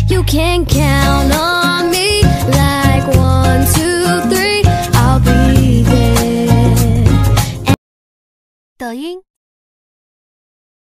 You can count on me like 1, 2, 3, I'll be there. 抖音